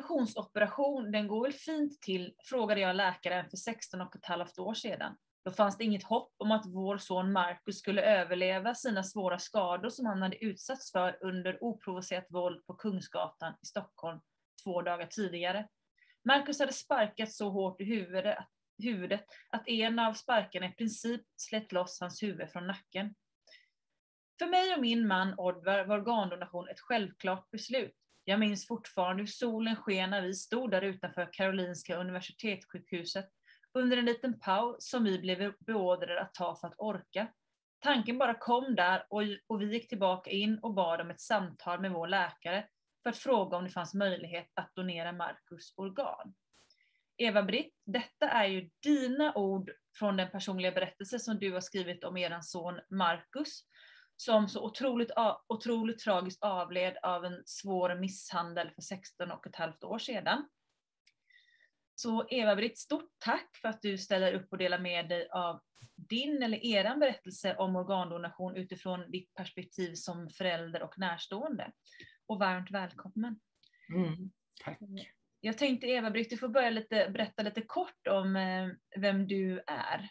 organdonationsoperation, den går väl fint till, frågade jag läkaren för 16,5 år sedan. Då fanns det inget hopp om att vår son Marcus skulle överleva sina svåra skador som han hade utsatts för under oprovocerat våld på Kungsgatan i Stockholm 2 dagar tidigare. Marcus hade sparkat så hårt i huvudet att en av sparkarna i princip släppt loss hans huvud från nacken. För mig och min man Oddvar var organdonation ett självklart beslut. Jag minns fortfarande hur solen sken när vi stod där utanför Karolinska universitetssjukhuset under en liten paus som vi blev beordrade att ta för att orka. Tanken bara kom där och vi gick tillbaka in och bad om ett samtal med vår läkare för att fråga om det fanns möjlighet att donera Marcus organ. Eva-Britt, detta är ju dina ord från den personliga berättelse som du har skrivit om eran son Marcus, som så otroligt tragiskt avled av en svår misshandel för 16,5 år sedan. Så Eva-Britt, stort tack för att du ställer upp och delar med dig av din eller eran berättelse om organdonation utifrån ditt perspektiv som förälder och närstående. Och varmt välkommen. Tack. Jag tänkte Eva-Britt, du får berätta lite kort om vem du är.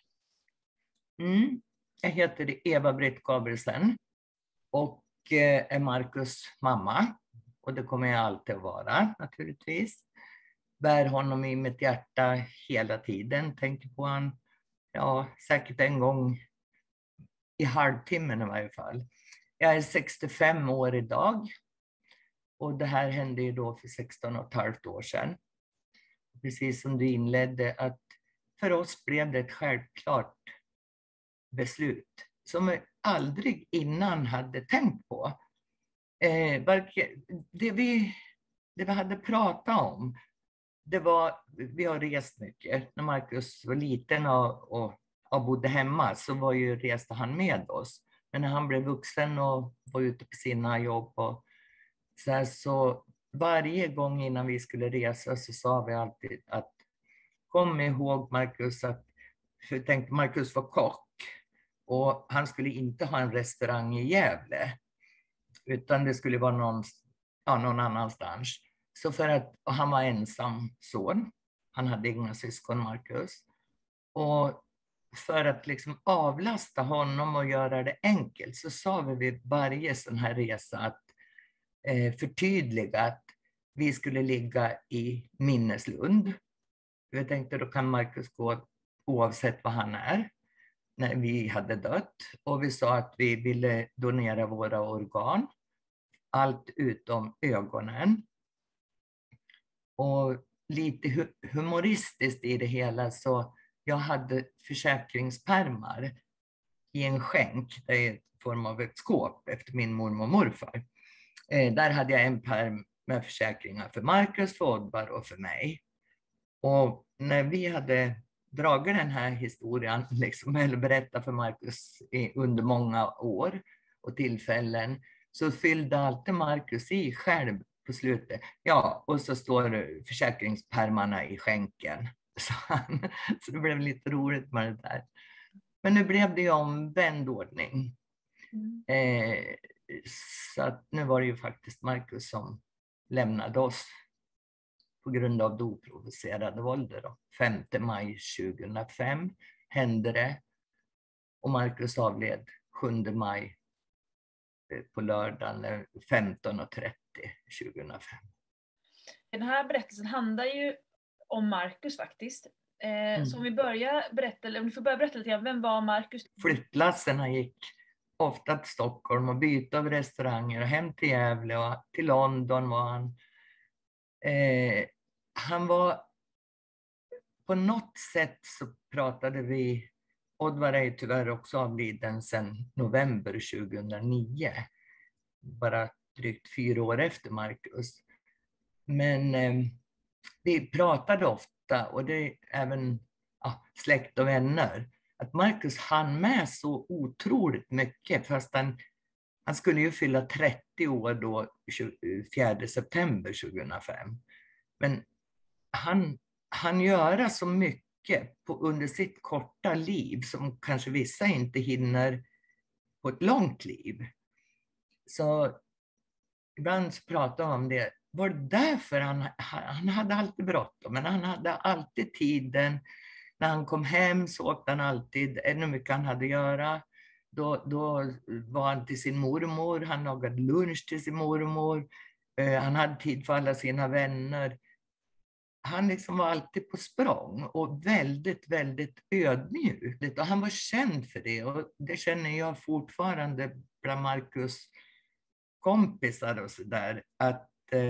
Jag heter Eva-Britt Gabrielsen och är Marcus mamma. Och det kommer jag alltid att vara naturligtvis. Bär honom i mitt hjärta hela tiden. Tänker på han, säkert en gång i halvtimmen i varje fall. Jag är 65 år idag. Och det här hände ju då för 16,5 år sedan. Precis som du inledde, att för oss blev det ett självklart beslut som vi aldrig innan hade tänkt på. Det vi hade pratat om, det var, vi har rest mycket. När Marcus var liten och bodde hemma så reste han med oss. Men när han blev vuxen och var ute på sina jobb och så varje gång innan vi skulle resa så sa vi alltid att kom ihåg Marcus, för tänkte Marcus var kock och han skulle inte ha en restaurang i Gävle utan det skulle vara någon annanstans. Så och han var ensam son, han hade inga syskon Marcus, och för att liksom avlasta honom och göra det enkelt så sa vi vid varje sån här resa att förtydliga att vi skulle ligga i Minneslund. Jag tänkte då kan Marcus gå oavsett vad han är när vi hade dött. Och vi sa att vi ville donera våra organ. Allt utom ögonen. Och lite humoristiskt i det hela så jag hade försäkringspärmar i en skänk. Det är i form av ett skåp efter min mormor och morfar. Där hade jag en pärm med försäkringar för Marcus, för Oddvar och för mig. Och när vi hade dragit den här historien, eller berättat för Marcus under många år och tillfällen, så fyllde alltid Marcus i själv på slutet. Ja, och så står försäkringspärmarna i skänken. Så det blev lite roligt med det där. Men nu blev det ju omvänd ordning. Så att nu var det ju faktiskt Marcus som lämnade oss på grund av det oprovocerade våldet. 5 maj 2005 hände det och Marcus avled 7 maj på lördagen 15:30 2005. Den här berättelsen handlar ju om Marcus faktiskt. Så om vi börjar berätta, om du får börja berätta lite grann, vem var Marcus? Flyttlasserna gick ofta till Stockholm och bytte av restauranger och hem till Gävle och till London var han. Han var på något sätt så pratade vi, Oddvar är tyvärr också avliden sedan november 2009. Bara drygt 4 år efter Marcus. Men vi pratade ofta och det är även släkt och vänner. Att Marcus hann med så otroligt mycket fast han skulle ju fylla 30 år då 4 september 2005. Men han göra så mycket under sitt korta liv som kanske vissa inte hinner på ett långt liv. Så ibland pratar jag om det. var det därför han hade alltid bråttom, men han hade alltid tiden. När han kom hem så åkte han alltid, ännu mycket han hade att göra. Då var han till sin mormor, han lagade lunch till sin mormor. Han hade tid för alla sina vänner. Han liksom var alltid på språng och väldigt, väldigt ödmjuk. Och han var känd för det, och det känner jag fortfarande bland Marcus kompisar och sådär. Att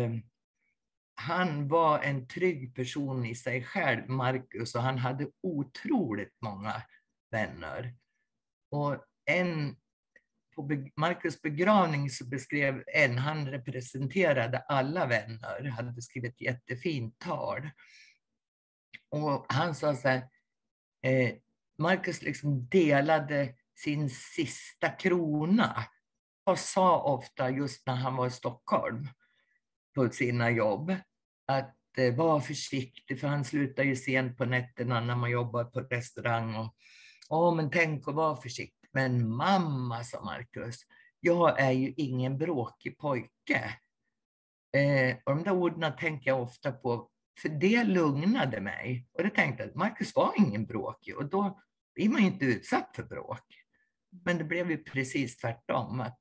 han var en trygg person i sig själv, Marcus, och han hade otroligt många vänner. Och på Marcus begravning så beskrev han representerade alla vänner, hade skrivit ett jättefint tal. Och han sa så här, Marcus liksom delade sin sista krona. Och sa ofta just när han var i Stockholm på sina jobb att var försiktig, för han slutar ju sent på nätterna när man jobbar på restaurang. Och men tänk att vara försiktig. Men mamma, sa Marcus, jag är ju ingen bråkig pojke. Och de där orden tänker jag ofta på, för det lugnade mig. Och det tänkte att Marcus var ingen bråkig, och då blir man inte utsatt för bråk. Men det blev ju precis tvärtom, att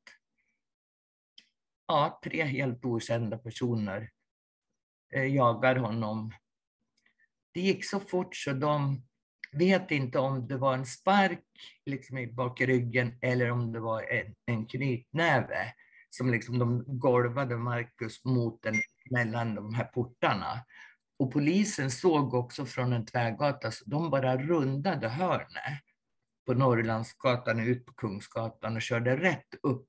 3 helt okända personer jagar honom. Det gick så fort så de vet inte om det var en spark liksom i bakryggen eller om det var en knytnäve som liksom de golvade Marcus mot mellan de här portarna. Och polisen såg också från en tvärgata, så de bara rundade hörnet på Norrlandsgatan ut på Kungsgatan och körde rätt upp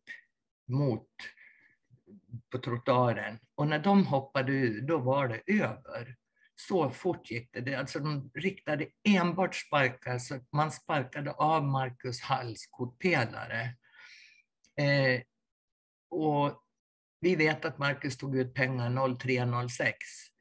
på trottoaren. Och när de hoppade ur, då var det över. Så fort gick det. Alltså de riktade enbart sparkar, så man sparkade av Marcus halskotpelare. Och vi vet att Marcus tog ut pengar 03.06.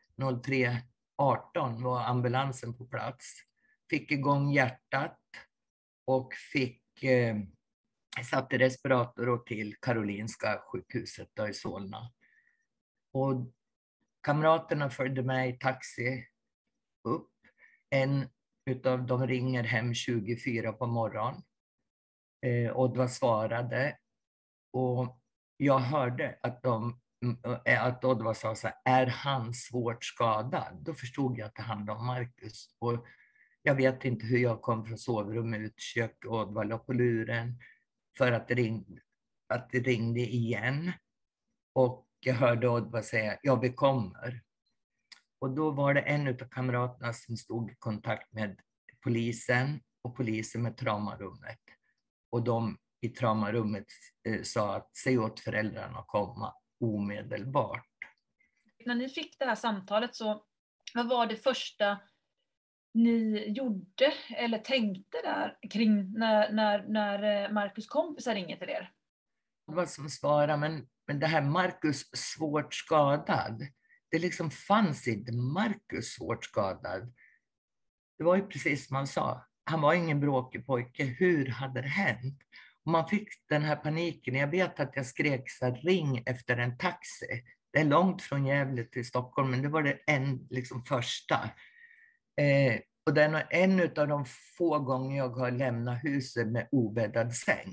03.18 var ambulansen på plats. Fick igång hjärtat och satte respirator till Karolinska sjukhuset i Solna. Och kamraterna följde med i taxi upp. En utav dem ringer hem 24 på morgonen. Oddvar svarade. Och jag hörde att Oddvar sa så här, är han svårt skadad? Då förstod jag att det handlade om Marcus. Och jag vet inte hur jag kom från sovrummet ut, kök, Oddvar la på luren för att det ringde igen. Och jag hörde Oddvar säga, ja vi kommer. Och då var det en av kamraterna som stod i kontakt med polisen och polisen med traumarummet. Och de i traumarummet sa att säg åt föräldrarna att komma omedelbart. När ni fick det här samtalet, så vad var det första ni gjorde eller tänkte där kring när Marcus kompisar ringer till er? Det var som svarade, men det här Marcus svårt skadad, det liksom fanns inte Marcus svårt skadad. Det var ju precis som man sa, han var ingen bråkig pojke, hur hade det hänt? Och man fick den här paniken, jag vet att jag skrek så här, ring efter en taxi. Det är långt från Gävle till Stockholm, men det var det liksom första. Och det är nog en av de få gånger jag har lämnat huset med obäddad säng.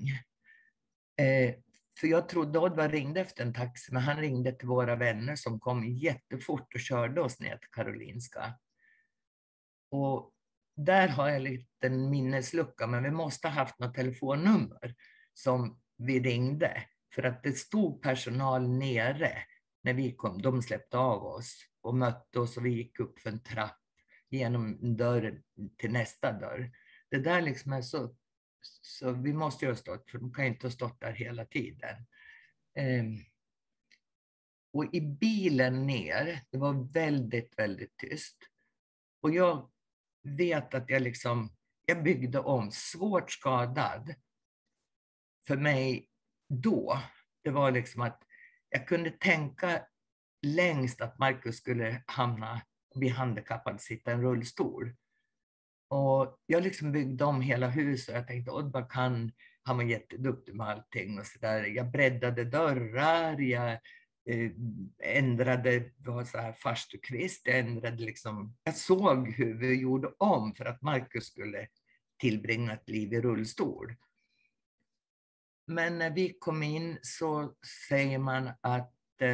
För jag trodde Oddvar ringde efter en taxi, men han ringde till våra vänner som kom jättefort och körde oss ner till Karolinska. Och där har jag en liten minneslucka, men vi måste ha haft något telefonnummer som vi ringde. För att det stod personal nere när vi kom. De släppte av oss och mötte oss och vi gick upp för en trapp genom en dörr till nästa dörr. Det där liksom är så vi måste ju ha stått, för de kan inte ha stått där hela tiden. Och i bilen ner, det var väldigt, väldigt tyst. Och jag vet att jag byggde om svårt skadad. För mig då, det var liksom att jag kunde tänka längst att Marcus skulle bli handikappad, sitta i en rullstol. Och jag liksom byggde om hela huset. Jag tänkte, Oddvar han var jätteduktig med allting och så där. Jag breddade dörrar, jag ändrade, det var så här farstukvist, jag såg hur vi gjorde om för att Marcus skulle tillbringa ett liv i rullstol. Men när vi kom in så säger man att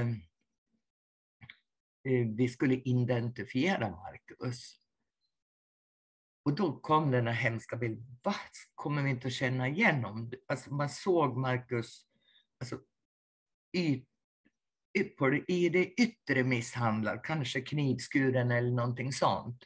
vi skulle identifiera Marcus. Och då kom den här hemska bilden. Vad kommer vi inte att känna igen om? Alltså man såg Marcus alltså, i det yttre misshandlad, kanske knivskuren eller någonting sånt.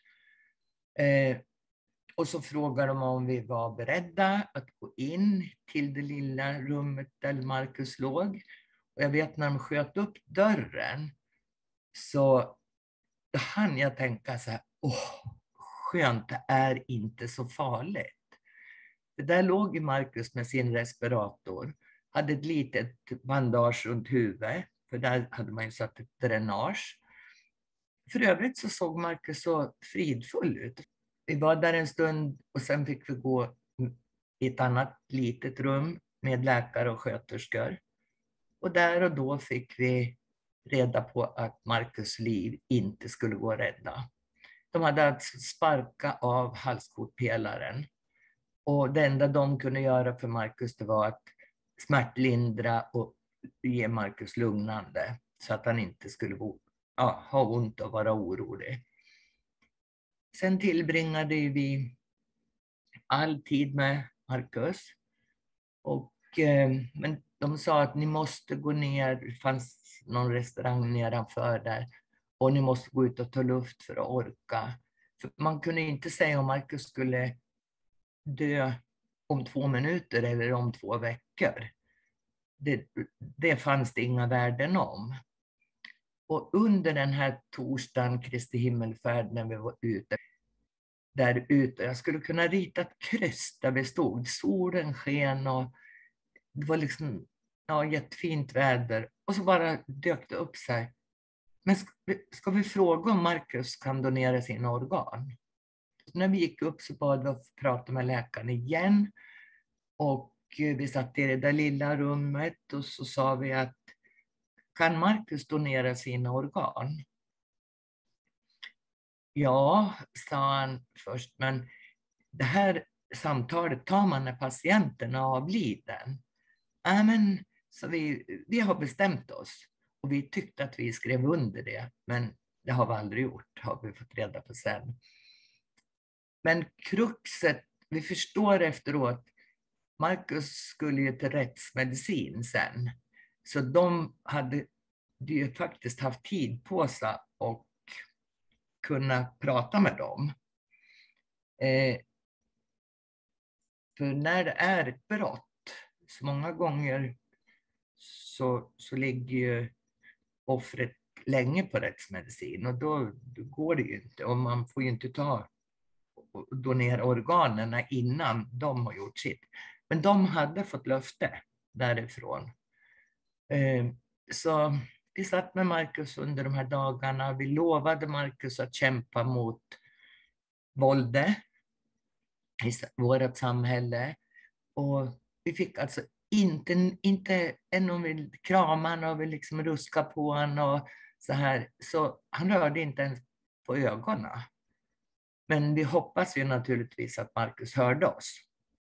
Och så frågade de om vi var beredda att gå in till det lilla rummet där Marcus låg. Och jag vet när de sköt upp dörren så då hann jag tänka så här, skönt, det är inte så farligt. Det där låg Marcus med sin respirator, hade ett litet bandage runt huvudet, för där hade man ju satt ett dränage. För övrigt så såg Marcus så fridfull ut. Vi var där en stund och sen fick vi gå i ett annat litet rum med läkare och sköterskor. Och där och då fick vi reda på att Marcus liv inte skulle gå att rädda. De hade att sparka av halskotpelaren. Och det enda de kunde göra för Marcus det var att smärtlindra och ge Marcus lugnande. Så att han inte skulle ha ont och vara orolig. Sen tillbringade vi all tid med Marcus. Men de sa att ni måste gå ner, det fanns någon restaurang nedanför där. Och ni måste gå ut och ta luft för att orka. För man kunde inte säga om Marcus skulle dö om 2 minuter eller om 2 veckor. Det fanns det inga värden om. Och under den här torsdagen, Kristi himmelfärd, när vi var där ute, jag skulle kunna rita ett kryss där vi stod. Solen sken och det var liksom jättefint väder. Och så bara dök det upp sig. Men ska vi fråga om Marcus kan donera sina organ? Så när vi gick upp så bad vi att prata med läkaren igen. Och vi satt i det där lilla rummet och så sa vi att kan Marcus donera sina organ? Ja, sa han först, men det här samtalet tar man när patienten är avliden. Men så vi har bestämt oss och vi tyckte att vi skrev under det, men det har vi aldrig gjort, har vi fått reda på sen. Men kruxet, vi förstår efteråt, Marcus skulle ju till rättsmedicin sen. Så de hade ju faktiskt haft tid på sig och kunna prata med dem. För när det är ett brott, så många gånger så ligger ju offret länge på rättsmedicin och då går det ju inte. Och man får ju inte donera organen innan de har gjort sitt. Men de hade fått löfte därifrån. Så vi satt med Marcus under de här dagarna. Vi lovade Marcus att kämpa mot våldet i vårt samhälle. Och vi fick alltså inte än om vi kramade honom och vi liksom ruskade på honom och så här. Så han rörde inte ens på ögonen. Men vi hoppas ju naturligtvis att Marcus hörde oss.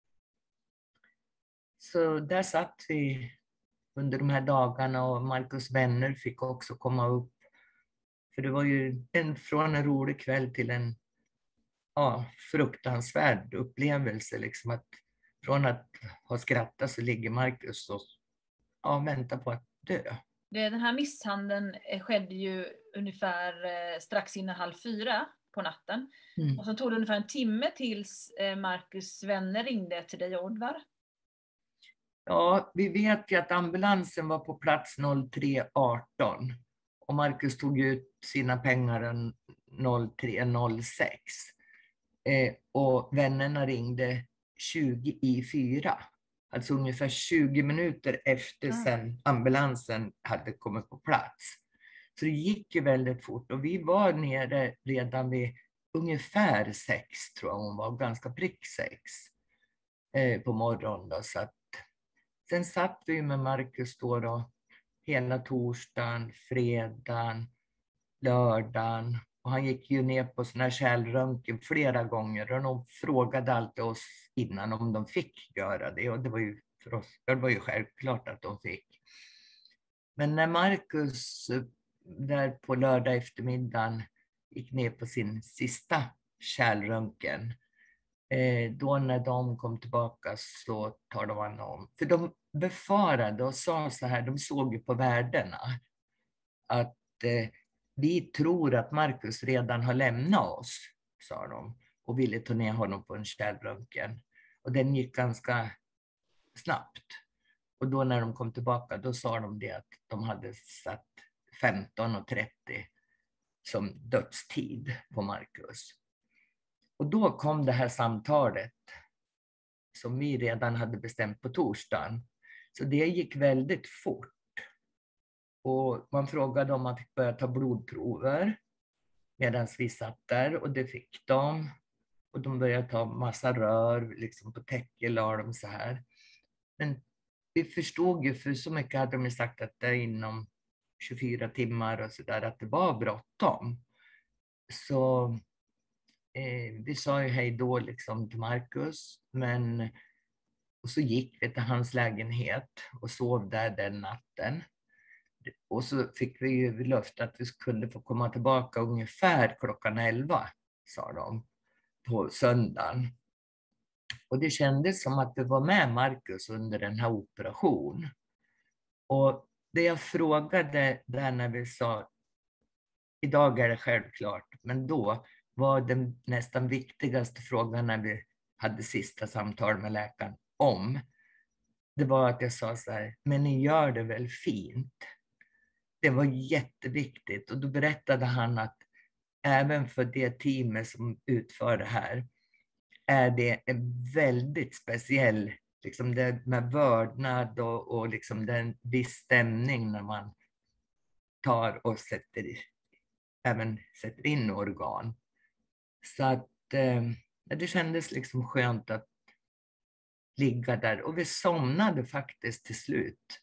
Så där satt vi under de här dagarna och Marcus vänner fick också komma upp. För det var ju från en rolig kväll till en fruktansvärd upplevelse. Liksom att från att ha skrattat så ligger Marcus och väntar på att dö. Den här misshandeln skedde ju ungefär strax innan 3:30 på natten. Mm. Och så tog det ungefär en timme tills Marcus vänner ringde till dig, Oddvar. Ja, vi vet ju att ambulansen var på plats 03:18 och Marcus tog ut sina pengar 03:06. Och vännerna ringde 20:04. Alltså ungefär 20 minuter efter sen ambulansen hade kommit på plats. Så det gick ju väldigt fort och vi var nere redan vid ungefär 6, tror jag hon var, ganska prick 6 på morgonen. Då, så att, sen satt vi med Marcus då hela torsdagen, fredagen, lördagen. Och han gick ju ner på sån här kärlröntgen flera gånger och de frågade alltid oss innan om de fick göra det. Och det var ju för oss, det var ju självklart att de fick. Men när Marcus där på lördag eftermiddagen gick ner på sin sista kärlröntgen, då när de kom tillbaka så talade man om, för de befarade och sa så här, de såg ju på värdena att vi tror att Marcus redan har lämnat oss, sa de, och ville ta ner honom på en kärlröntgen. Och den gick ganska snabbt. Och då när de kom tillbaka, då sa de det att de hade satt 15:30 som dödstid på Marcus. Och då kom det här samtalet som vi redan hade bestämt på torsdagen. Så det gick väldigt fort. Och man frågade om man fick börja ta blodprover medan vi satt där, och det fick de. Och de började ta massa rör, liksom på täcke la de så här. Men vi förstod ju, för så mycket hade de sagt att det är inom 24 timmar och så där, att det var bråttom. Så vi sa ju hej då liksom till Marcus, men och så gick vi till hans lägenhet och sov där den natten. Och så fick vi ju löfte att vi kunde få komma tillbaka ungefär klockan 11, sa de, på söndagen. Och det kändes som att det var med Marcus under den här operationen. Och det jag frågade där när vi sa, idag är det självklart, men då var den nästan viktigaste frågan när vi hade sista samtal med läkaren om, det var att jag sa så här, men ni gör det väl fint? Det var jätteviktigt, och då berättade han att även för det teamet som utför det här är det en väldigt speciell, liksom det med vördnad och liksom den viss stämning när man tar och även sätter in organ. Så att det kändes liksom skönt att ligga där, och vi somnade faktiskt till slut.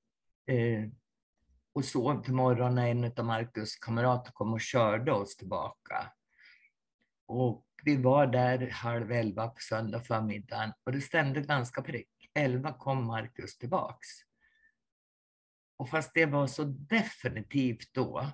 Och sov till morgonen när en av Marcus kamrater kom och körde oss tillbaka. Och vi var där 10:30 på söndag förmiddagen, och det stämde ganska prick. 11 kom Marcus tillbaks. Och fast det var så definitivt då,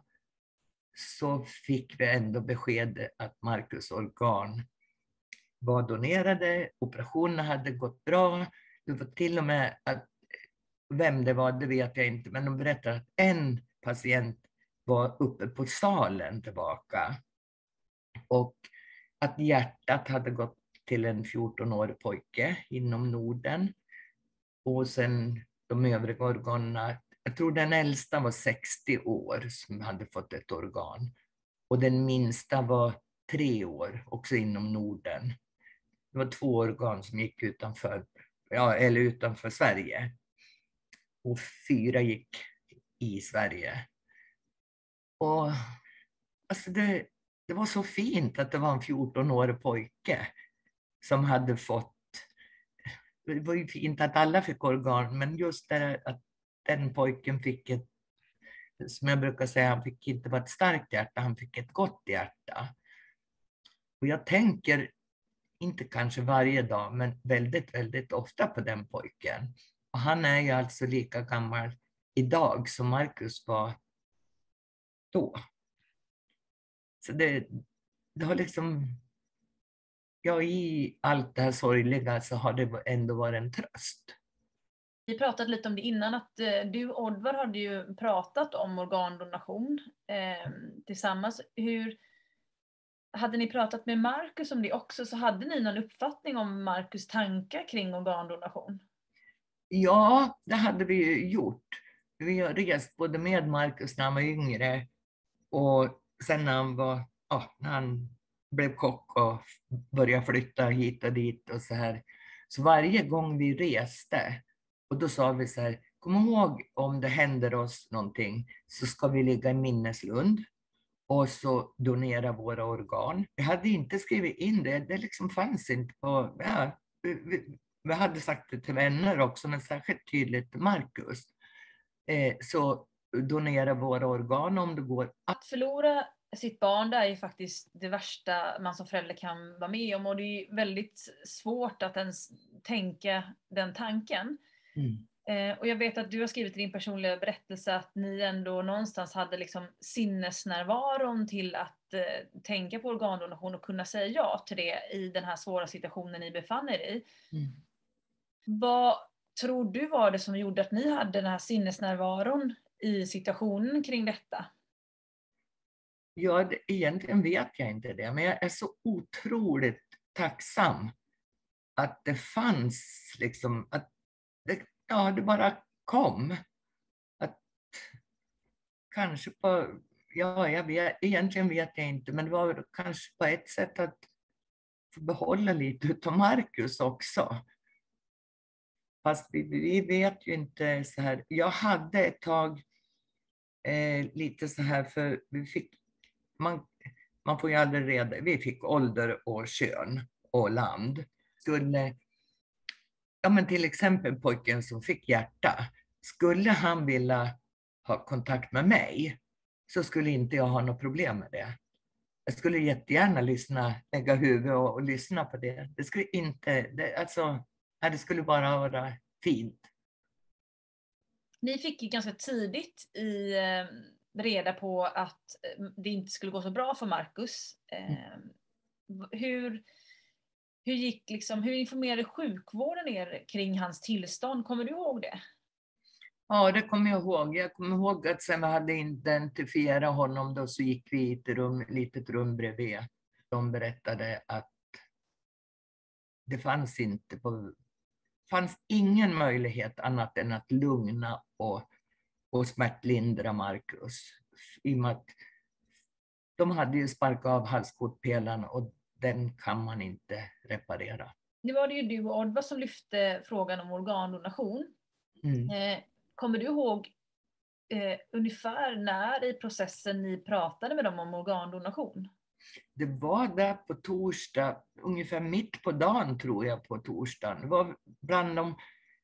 så fick vi ändå besked att Marcus organ var donerade, operationerna hade gått bra. Det var till och med att, vem det var, det vet jag inte, men de berättade att en patient var uppe på salen tillbaka. Och att hjärtat hade gått till en 14-årig pojke inom Norden. Och sen de övriga organen, jag tror den äldsta var 60 år som hade fått ett organ. Och den minsta var 3 år, också inom Norden. Det var 2 organ som gick utanför Sverige. Och 4 gick i Sverige. Och alltså det var så fint att det var en 14-årig pojke som hade fått. Det var ju fint att alla fick organ, men just det att den pojken fick ett, som jag brukar säga, han fick inte bara ett starkt hjärta, han fick ett gott hjärta. Och jag tänker, inte kanske varje dag, men väldigt, väldigt ofta på den pojken. Och han är ju alltså lika gammal idag som Marcus var då. Så det har liksom, ja, i allt det här sorgliga så har det ändå varit en tröst. Vi pratade lite om det innan, att du och Oddvar hade ju pratat om organdonation tillsammans. Hade ni pratat med Marcus om det också, så hade ni någon uppfattning om Marcus tankar kring organdonation? Ja, det hade vi ju gjort. Vi har rest både med Marcus när han var yngre och sen när han blev kock och började flytta hit och dit och så här. Så varje gång vi reste, och då sa vi så här, kom ihåg om det händer oss någonting så ska vi ligga i minneslund och så donera våra organ. Vi hade inte skrivit in det liksom fanns inte på, vi hade sagt det till vänner också, men särskilt tydligt till Marcus. så donera våra organ om det går. Att förlora sitt barn, det är ju faktiskt det värsta man som förälder kan vara med om, och det är ju väldigt svårt att ens tänka den tanken. Och jag vet att du har skrivit i din personliga berättelse att ni ändå någonstans hade liksom sinnesnärvaron till att tänka på organdonation och kunna säga ja till det i den här svåra situationen ni befann er i. Vad tror du var det som gjorde att ni hade den här sinnesnärvaron i situationen kring detta? Ja, egentligen vet jag inte det, men jag är så otroligt tacksam att det fanns liksom, att det bara kom. Att kanske på, egentligen vet jag inte, men det var kanske på ett sätt att få behålla lite utav Marcus också. Fast vi vet ju inte så här. Jag hade ett tag lite så här, för vi fick, man får ju aldrig reda, vi fick ålder och kön och land. Men till exempel pojken som fick hjärta, skulle han vilja ha kontakt med mig så skulle inte jag ha något problem med det. Jag skulle jättegärna lägga huvudet och lyssna på det. Det skulle inte, det skulle bara vara fint. Ni fick ju ganska tidigt reda på att det inte skulle gå så bra för Marcus. Hur informerade sjukvården er kring hans tillstånd? Kommer du ihåg det? Ja, det kommer jag ihåg. Jag kommer ihåg att sen vi hade identifierat honom då, så gick vi i ett litet rum bredvid. De berättade att det fanns ingen möjlighet annat än att lugna och smärtlindra Marcus. I och med att de hade ju sparkat av halskotpelaren och den kan man inte reparera. Det var det ju du och Oddvar som lyfte frågan om organdonation. Kommer du ihåg ungefär när i processen ni pratade med dem om organdonation? Det var där på torsdag, ungefär mitt på dagen tror jag, på torsdagen. Det var bland de,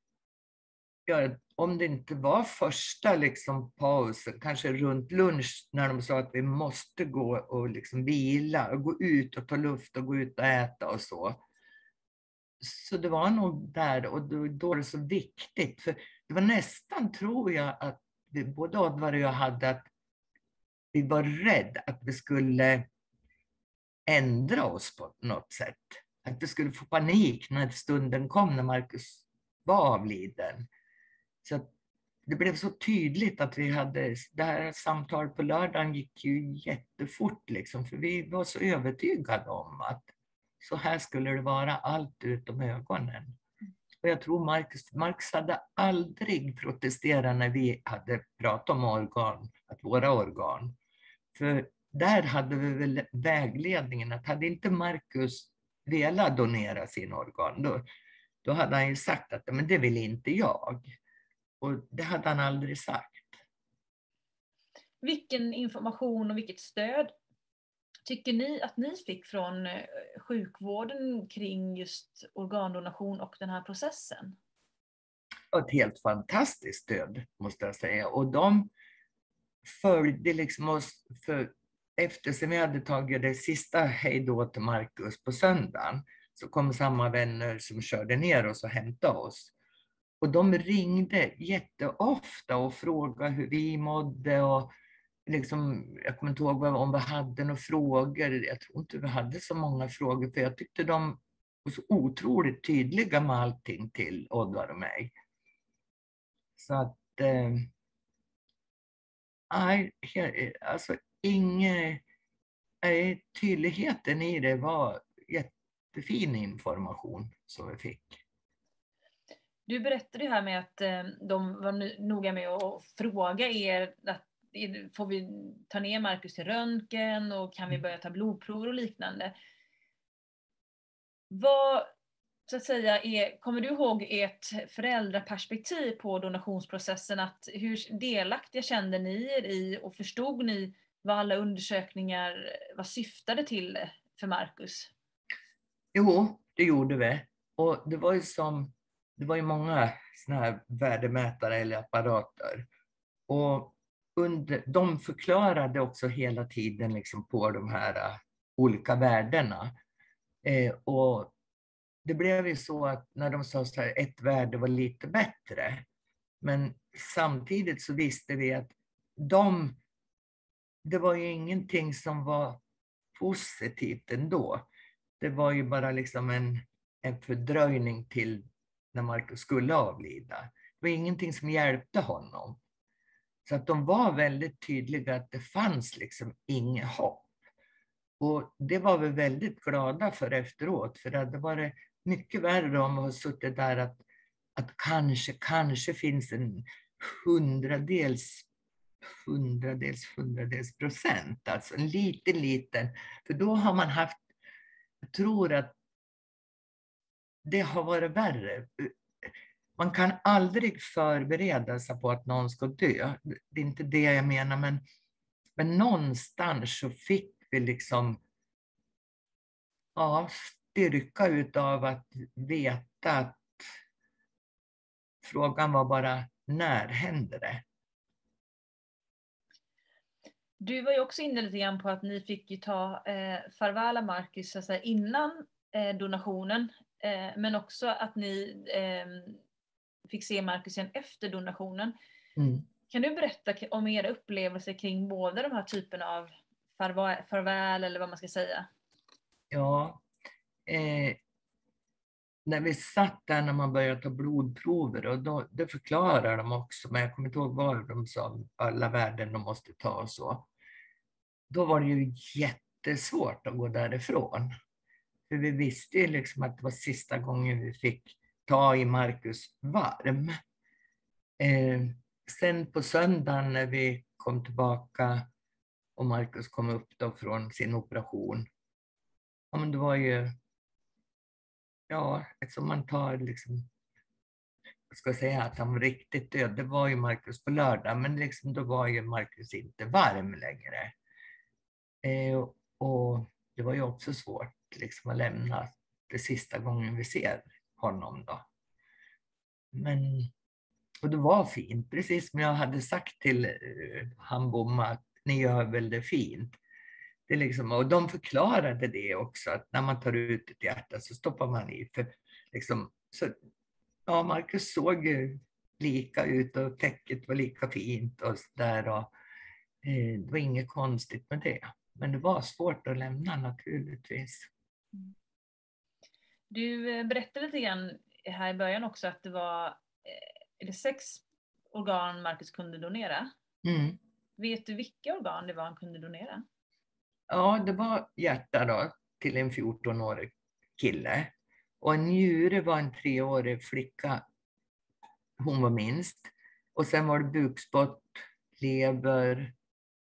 om det inte var första liksom pausen, kanske runt lunch, när de sa att vi måste gå och liksom vila och gå ut och ta luft och gå ut och äta och så. Så det var nog där, och då var det så viktigt. För det var nästan, tror jag, att både Oddvar och jag hade att vi var rädda att vi skulle ändra oss på något sätt. Att vi skulle få panik när stunden kom när Marcus var avliden. Så det blev så tydligt att vi hade, det här samtalet på lördagen gick ju jättefort liksom, för vi var så övertygade om att så här skulle det vara, allt utom ögonen. Och jag tror Marcus hade aldrig protesterat när vi hade pratat om våra organ. För där hade vi väl vägledningen att hade inte Marcus velat donera sin organ, då hade han ju sagt att men det vill inte jag. Och det hade han aldrig sagt. Vilken information och vilket stöd tycker ni att ni fick från sjukvården kring just organdonation och den här processen? Ett helt fantastiskt stöd, måste jag säga. Och de följde liksom oss, för eftersom vi hade tagit det sista hejdå till Marcus på söndagen, så kom samma vänner som körde ner oss och hämtade oss. Och de ringde jätteofta och frågade hur vi mådde. Och liksom, jag kommer inte ihåg om vi hade några frågor. Jag tror inte vi hade så många frågor, för jag tyckte de var så otroligt tydliga med allting till Oddvar och mig. Så att tydligheten i det var jättefin information som vi fick. Du berättade ju här med att de var noga med att fråga er att får vi ta ner Marcus till röntgen och kan vi börja ta blodprover och liknande. Vad, så att säga, kommer du ihåg ert föräldraperspektiv på donationsprocessen? Hur delaktiga kände ni er i och förstod ni vad alla undersökningar var syftade till för Marcus? Jo, det gjorde vi. Och det var ju många såna här värdemätare eller apparater. Och de förklarade också hela tiden liksom på de här olika värdena. Och det blev ju så att när de sa så här, ett värde var lite bättre. Men samtidigt så visste vi att det var ju ingenting som var positivt ändå. Det var ju bara liksom en fördröjning till när Marcus skulle avlida. Det var ingenting som hjälpte honom. Så att de var väldigt tydliga att det fanns liksom inget hopp. Och det var vi väldigt glada för efteråt. För det hade varit mycket värre om vi hade suttit där att kanske finns en hundradels procent. Alltså en liten. För då har man haft, jag tror att det har varit värre. Man kan aldrig förbereda sig på att någon ska dö. Det är inte det jag menar, men någonstans så fick vi liksom styrka utav att veta att frågan var bara när händer det? Du var ju också inne lite grann på att ni fick ju ta farväl Marcus så att säga, innan donationen, men också att ni fick se Marcus igen efter donationen. Mm. Kan du berätta om era upplevelser kring båda de här typerna av farväl eller vad man ska säga? Ja, när vi satt där när man började ta blodprover, och det förklarar de också, men jag kommer inte ihåg vad de sa, alla värden de måste ta och så. Då var det ju jättesvårt att gå därifrån. För vi visste ju liksom att det var sista gången vi fick ta i Marcus varm. Sen på söndagen när vi kom tillbaka och Marcus kom upp då från sin operation. Ja, men det var ju, eftersom man tar liksom, jag ska säga att han var riktigt död. Det var ju Marcus på lördag, men liksom då var ju Marcus inte varm längre. Och det var ju också svårt liksom att lämna det sista gången vi ser honom då. Och det var fint, precis som jag hade sagt till Hambom att ni gör väl det fint. Det liksom, och de förklarade det också, att när man tar ut ett hjärta så stoppar man i. För liksom, så, Marcus såg ju lika ut och täcket var lika fint och där. Och, det var inget konstigt med det. Men det var svårt att lämna naturligtvis. Du berättade lite grann här i början också att det var 6 organ Marcus kunde donera. Mm. Vet du vilka organ det var han kunde donera? Ja, det var hjärta då till en 14-årig kille. Och en njure var en 3-årig flicka. Hon var minst. Och sen var det bukspott, lever,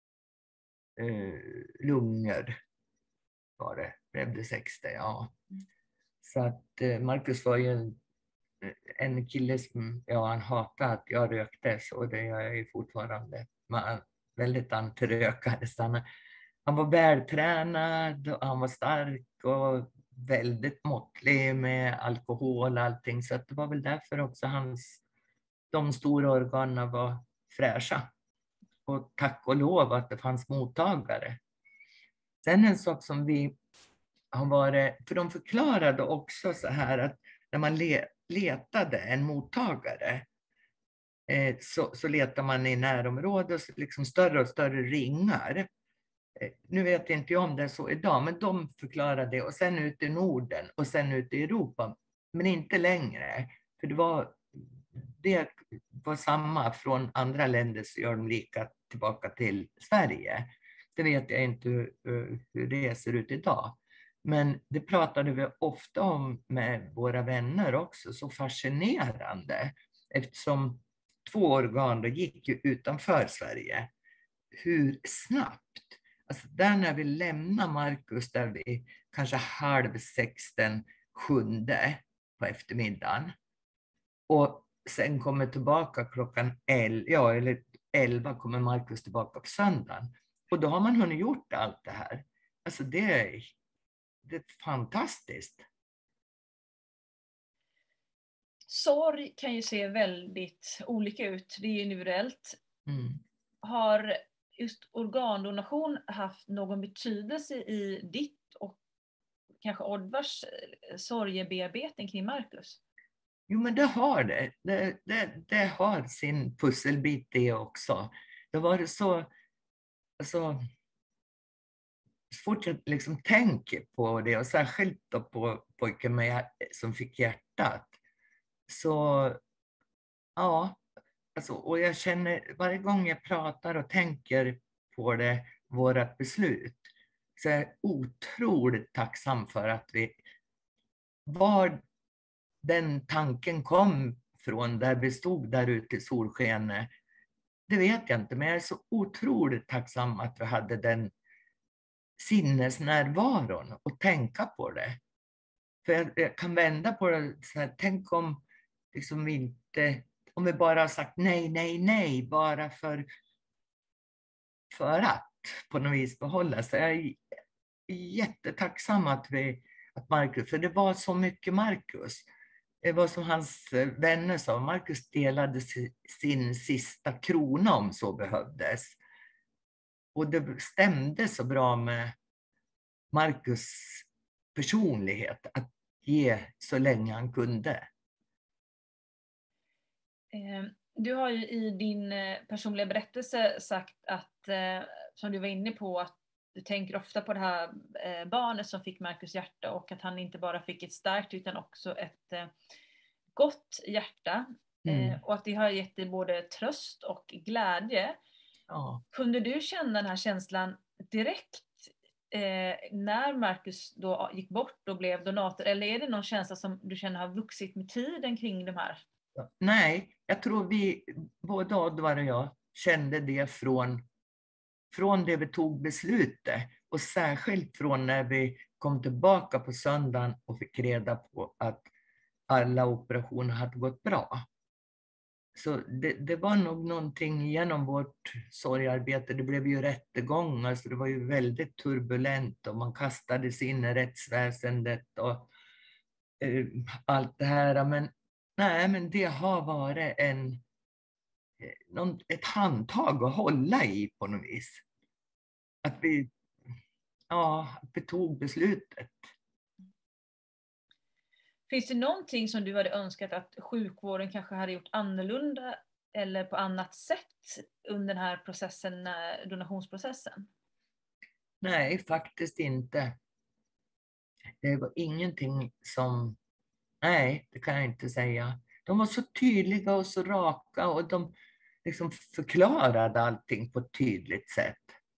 lungor var det. Blev det 60, ja. Så att Marcus var ju en kille som, han hatade att jag rökte, så det gör jag ju fortfarande. Man väldigt antirökare. Han var vältränad och han var stark och väldigt måttlig med alkohol och allting. Så att det var väl därför också de stora organen var fräscha. Och tack och lov att det fanns mottagare. Sen en sak som vi har varit, för de förklarade också så här att när man letade en mottagare så letar man i närområdet liksom större och större ringar. Nu vet inte jag om det är så idag, men de förklarade det. Och sen ut i Norden och sen ut i Europa. Men inte längre. För det var samma från andra länder, så gör de lika tillbaka till Sverige. Det vet jag inte hur det ser ut idag. Men det pratade vi ofta om med våra vänner också. Så fascinerande. Eftersom 2 organ då gick ju utanför Sverige. Hur snabbt. Alltså där när vi lämnar Marcus, där vi kanske 5:30 den 7:e på eftermiddagen. Och sen kommer tillbaka klockan 11 kommer Marcus tillbaka på söndagen. Och då har man hunnit gjort allt det här. Alltså det är fantastiskt. Sorg kan ju se väldigt olika ut. Det är individuellt. Mm. Har just organdonation haft någon betydelse i ditt och kanske Oddvars sorgebearbetning kring Marcus? Jo, men det har det. Det har sin pusselbit det också. Det var så, alltså, så fort jag liksom tänker på det, och särskilt då på pojken som fick hjärtat, så ja, alltså, och jag känner varje gång jag pratar och tänker på det, vårat beslut, så är jag otroligt tacksam för att var den tanken kom från, där vi stod där ute i solskenet, det vet jag inte, men jag är så otroligt tacksam att vi hade den sinnesnärvaron och tänka på det. För jag kan vända på det så här, tänk om liksom inte, om vi bara har sagt nej, nej, nej, bara för att på något vis behålla. Så jag är jättetacksam att Marcus, för det var så mycket Marcus. Det var som hans vänner sa, Marcus delade sin sista krona om så behövdes. Och det stämde så bra med Marcus personlighet att ge så länge han kunde. Du har ju i din personliga berättelse sagt att, som du var inne på, att du tänker ofta på det här barnet som fick Marcus hjärta och att han inte bara fick ett starkt utan också ett gott hjärta. Och att det har gett dig både tröst och glädje. Ja. Kunde du känna den här känslan direkt när Marcus då gick bort och blev donator, eller är det någon känsla som du känner har vuxit med tiden kring de här? Nej, jag tror både Oddvar och jag kände det från det vi tog beslutet, och särskilt från när vi kom tillbaka på söndagen och fick reda på att alla operationer hade gått bra. Så det var nog någonting genom vårt sorgarbete. Det blev ju rättegångar, så det var ju väldigt turbulent och man kastades in i rättsväsendet och allt det här. Men nej, men det har varit ett handtag att hålla i på något vis. Att vi tog beslutet. Finns det någonting som du hade önskat att sjukvården kanske hade gjort annorlunda eller på annat sätt under den här processen, donationsprocessen? Nej, faktiskt inte. Det var ingenting som... Nej, det kan jag inte säga. De var så tydliga och så raka, och de liksom förklarade allting på ett tydligt sätt.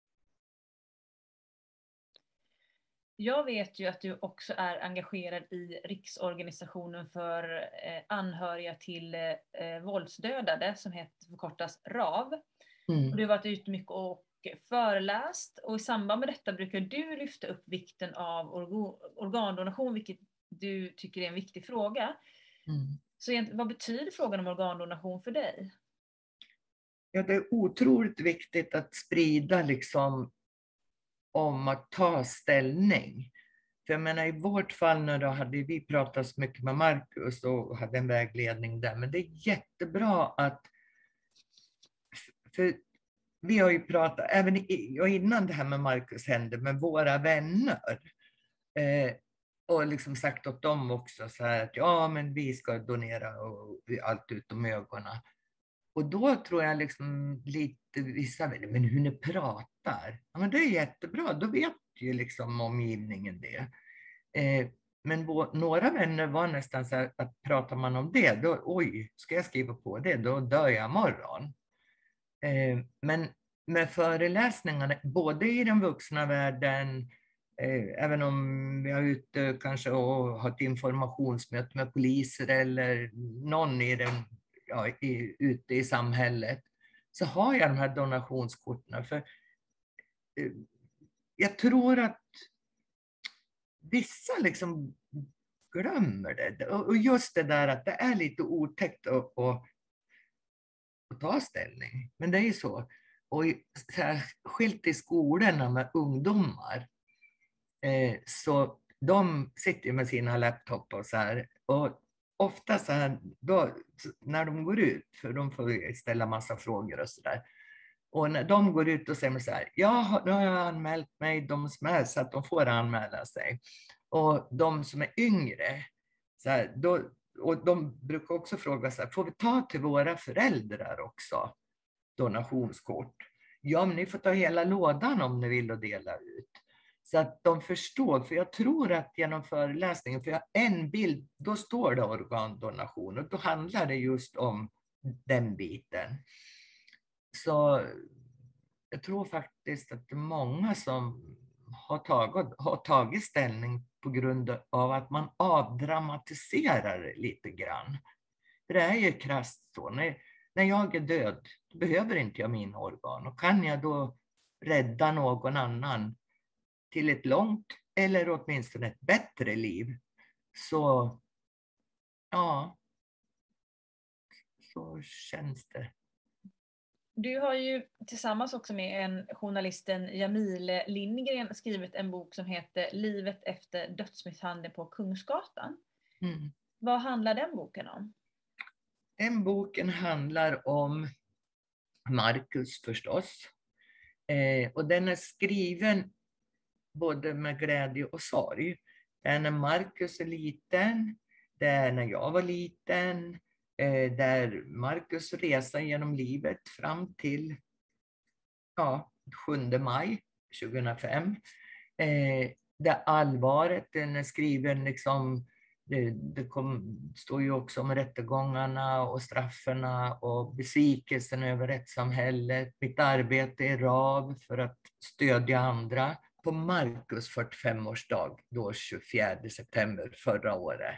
Jag vet ju att du också är engagerad i Riksorganisationen för anhöriga till våldsdödade, som förkortas RAV. Och du har varit ute mycket och föreläst, och i samband med detta brukar du lyfta upp vikten av organdonation, vilket du tycker är en viktig fråga. Så vad betyder frågan om organdonation för dig? Ja, det är otroligt viktigt att sprida liksom om att ta ställning. För jag menar, i vårt fall nu då hade vi pratat så mycket med Marcus och hade en vägledning där. Men det är jättebra att... För vi har ju pratat, även innan det här med Marcus hände, med våra vänner. Och liksom sagt åt dem också så här att ja, men vi ska donera och allt utom ögonen. Och då tror jag liksom lite vissa, men hur ni pratar, ja, men det är jättebra, då vet ju liksom omgivningen det. Men några vänner var nästan så här att pratar man om det, då oj, ska jag skriva på det, då dör jag imorgon. Men med föreläsningarna, både i den vuxna världen, även om vi har ute kanske och har ett informationsmöte med poliser eller någon ute i samhället, så har jag de här donationskorten. För jag tror att vissa liksom glömmer det. Och just det där att det är lite otäckt att ta ställning. Men det är ju så. Och särskilt i skolorna med ungdomar, så de sitter med sina laptop och så här. Och ofta så här, då, när de går ut, för de får ställa massa frågor och så där, Och när de går ut och säger så här, ja, nu har jag anmält mig, de som är så att de får anmäla sig. Och de som är yngre, så här, och de brukar också fråga så här, får vi ta till våra föräldrar också donationskort? Ja, men ni får ta hela lådan om ni vill och dela ut. Så att de förstår, för jag tror att genom föreläsningen, för jag har en bild, då står det organdonation och då handlar det just om den biten. Så jag tror faktiskt att det är många som har tagit ställning på grund av att man avdramatiserar det lite grann. För det är ju krasst så, när jag är död, då behöver inte jag mina organ. Och kan jag då rädda någon annan till ett långt eller åtminstone ett bättre liv, så ja, så känns det. Du har ju tillsammans också med journalisten Jamile Lindgren skrivit en bok som heter Livet efter dödsmisshandeln på Kungsgatan. Mm. Vad handlar den boken om? Den boken handlar om Marcus förstås. Och den är skriven både med glädje och sorg. Det är när Marcus är liten, det är när jag var liten, där Marcus resa genom livet fram till 7 maj 2005. Det allvaret, den är skriven liksom, står ju också om rättegångarna och strafferna och besvikelsen över rättssamhället, mitt arbete i RAV för att stödja andra. På Marcus 45-årsdag, då 24 september förra året,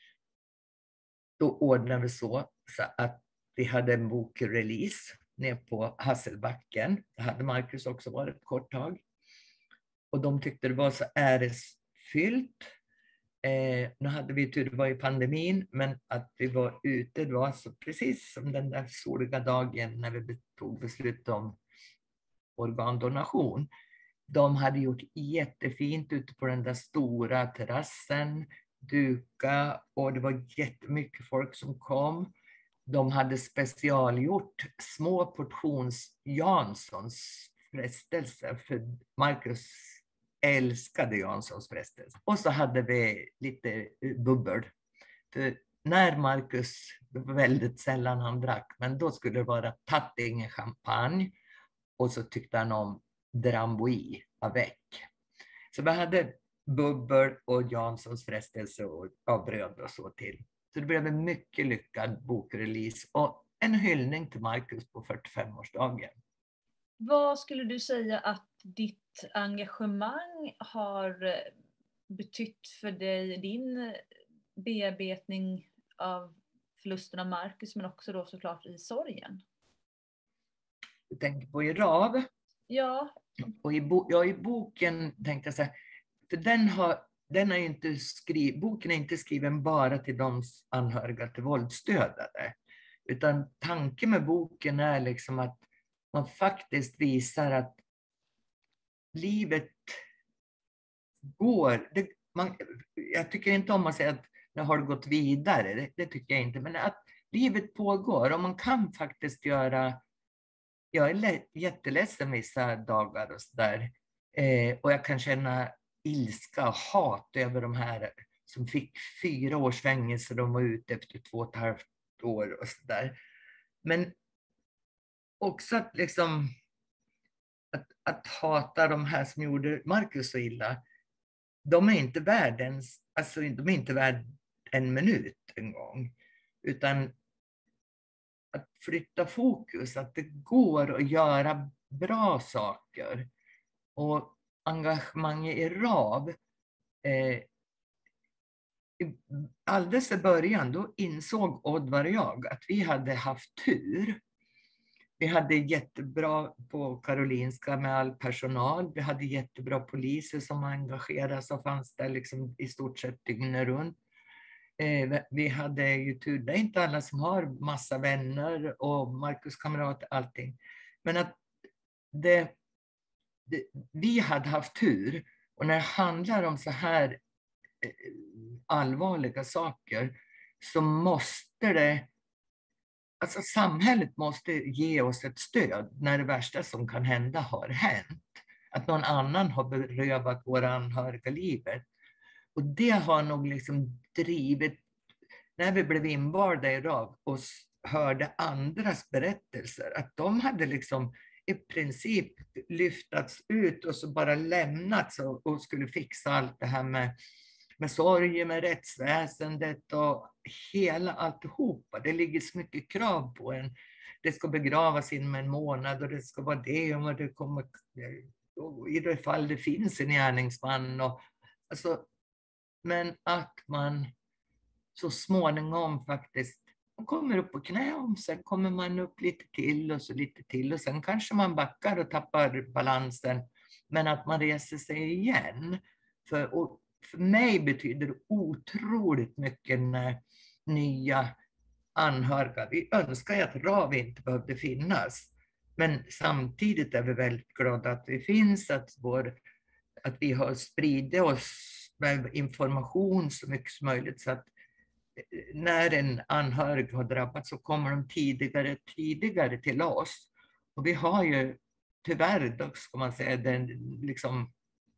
då ordnade vi så att vi hade en bokrelease ner på Hasselbacken. Det hade Marcus också varit ett kort tag. Och de tyckte det var så äresfyllt. Nu hade vi tur, det var i pandemin, men att vi var ute, det var så precis som den där soliga dagen när vi tog beslut om organdonation. De hade gjort jättefint ute på den där stora terrassen, duka, och det var jättemycket folk som kom. De hade specialgjort små portions Janssons frestelse, för Marcus älskade Janssons frestelse. Och så hade vi lite bubbel. För när Marcus, det var väldigt sällan han drack, men då skulle det vara Tattingen champagne, och så tyckte han om Drambuie avec. Så vi hade bubbel och Janssons frestelse och bröd och så till. Så det blev en mycket lyckad bokrelease och en hyllning till Marcus på 45-årsdagen. Vad skulle du säga att ditt engagemang har betytt för dig, din bearbetning av förlusten av Marcus, men också då såklart i sorgen? Du tänker på i RAV? Ja. Och i boken tänkte jag så här, för den är inte boken är inte skriven bara till de anhöriga till våldsdödade, utan tanken med boken är liksom att man faktiskt visar att livet går. Jag tycker inte om att säga att det har gått vidare, det tycker jag inte, men att livet pågår och man kan faktiskt göra. Jag är jätteledsen vissa dagar och sådär. Och jag kan känna ilska och hat över de här som fick 4 års fängelse. De var ute efter 2,5 år och sådär. Men också att liksom att hata de här som gjorde Marcus så illa. De är inte värd en minut en gång. Utan att flytta fokus, att det går att göra bra saker. Och engagemanget i RAV, alldeles i början då insåg Oddvar och jag att vi hade haft tur. Vi hade jättebra på Karolinska med all personal. Vi hade jättebra poliser som engagerades och fanns där liksom i stort sett dygnet runt. Vi hade ju tur, det är inte alla som har massa vänner och Marcus kamrater, allting. Men att vi hade haft tur, och när det handlar om så här allvarliga saker så måste det alltså samhället måste ge oss ett stöd när det värsta som kan hända har hänt. Att någon annan har berövat våra anhöriga livet. Och det har nog liksom drivit, när vi blev invalda i Irak och hörde andras berättelser, att de hade liksom i princip lyftats ut och så bara lämnats och skulle fixa allt det här med sorg, med rättsväsendet och hela alltihopa. Det ligger så mycket krav på en. Det ska begravas inom en månad och det ska vara det och det kommer, och i det fall det finns en gärningsman. Och, alltså, men att man så småningom faktiskt man kommer upp på knä och sen kommer man upp lite till och så lite till och sen kanske man backar och tappar balansen. Men att man reser sig igen. För mig betyder det otroligt mycket när nya anhöriga. Vi önskar ju att RAV inte behövde finnas. Men samtidigt är vi väldigt glada att vi finns, att vi har spridit oss med information så mycket som möjligt så att när en anhörig har drabbats så kommer de tidigare till oss. Och vi har ju tyvärr, då ska man säga, den liksom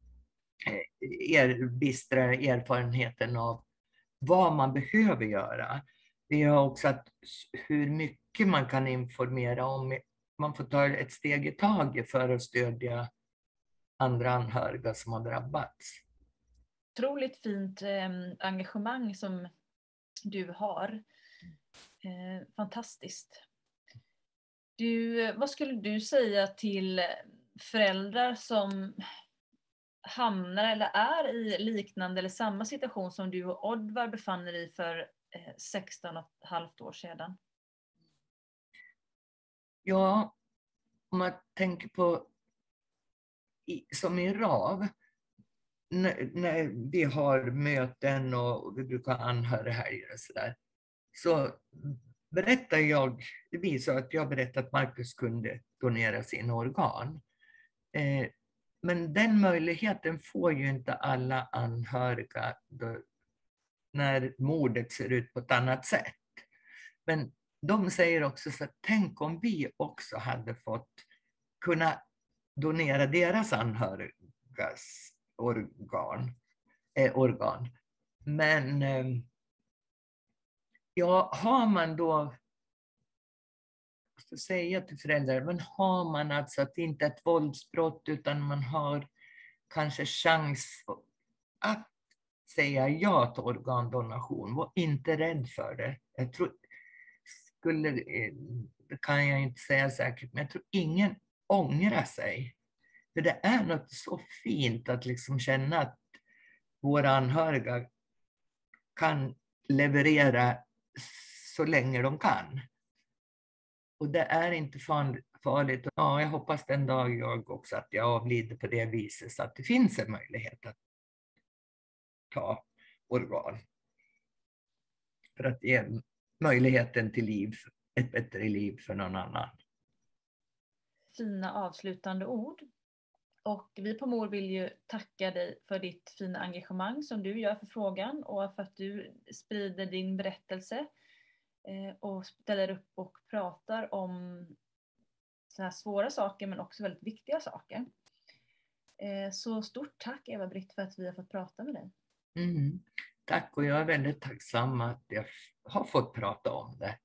bistra erfarenheten av vad man behöver göra. Vi har också att hur mycket man kan informera om. Man får ta ett steg i taget för att stödja andra anhöriga som har drabbats. Otroligt fint engagemang som du har. Fantastiskt. Vad skulle du säga till föräldrar som hamnar eller är i liknande eller samma situation som du och Oddvar befann er i för 16,5 år sedan? Ja, om man tänker på som i RAV, när vi har möten och vi brukar anhörighelger och sådär, så berättar det blir så att jag berättar att Marcus kunde donera sina organ. Men den möjligheten får ju inte alla anhöriga när mordet ser ut på ett annat sätt. Men de säger också så att tänk om vi också hade fått kunna donera deras anhörigas organ. Men ja, har man då, jag ska säga till föräldrar, men har man alltså att det inte är ett våldsbrott utan man har kanske chans att säga ja till organdonation, var inte rädd för det. Jag tror, det kan jag inte säga säkert, men jag tror ingen ångrar sig. För det är något så fint att liksom känna att våra anhöriga kan leverera så länge de kan. Och det är inte farligt. Ja, jag hoppas den dag jag också att jag avlider på det viset så att det finns en möjlighet att ta organ. För att ge möjligheten till liv, ett bättre liv för någon annan. Fina avslutande ord. Och vi på MOR vill ju tacka dig för ditt fina engagemang som du gör för frågan och för att du sprider din berättelse och ställer upp och pratar om så här svåra saker men också väldigt viktiga saker. Så stort tack Eva-Britt för att vi har fått prata med dig. Tack, och jag är väldigt tacksam att jag har fått prata om det.